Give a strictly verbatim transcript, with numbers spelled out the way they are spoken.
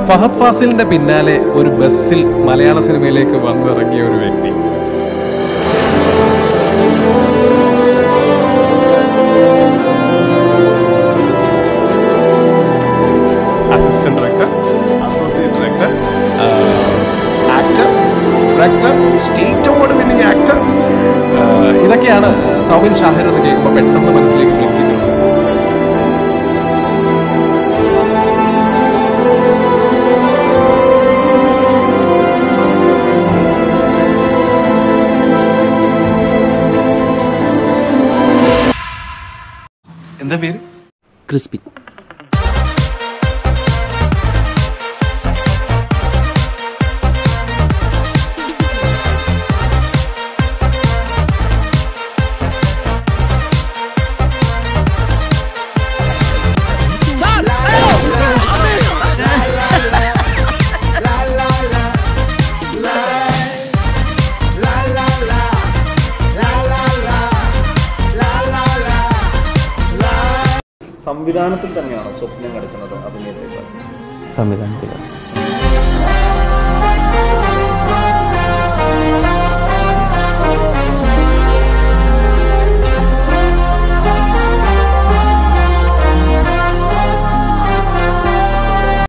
ഫഹദ് ഫാസിലിന്റെ പിന്നാലെ ഒരു ബസ്സിൽ മലയാള സിനിമയിലേക്ക് വന്നിറങ്ങിയ ഒരു വ്യക്തി. Assistant director, associate director, actor, director, state award winning actor. ഇതൊക്കെയാണ് സൗബിൻ ഷാഹിർ എന്ന് കേൾക്കുമ്പോൾ പെട്ടെന്ന് മനസ്സിലേക്ക് ക്ലിക്ക് ചെയ്യുന്നത്. എന്താ പേര്? ക്രിസ്പി. സംവിധാനത്തിൽ തന്നെയാണോ സ്വപ്നം കിടക്കുന്നത് അഭിനയത്തേക്കാൾ? സംവിധാനത്തിൽ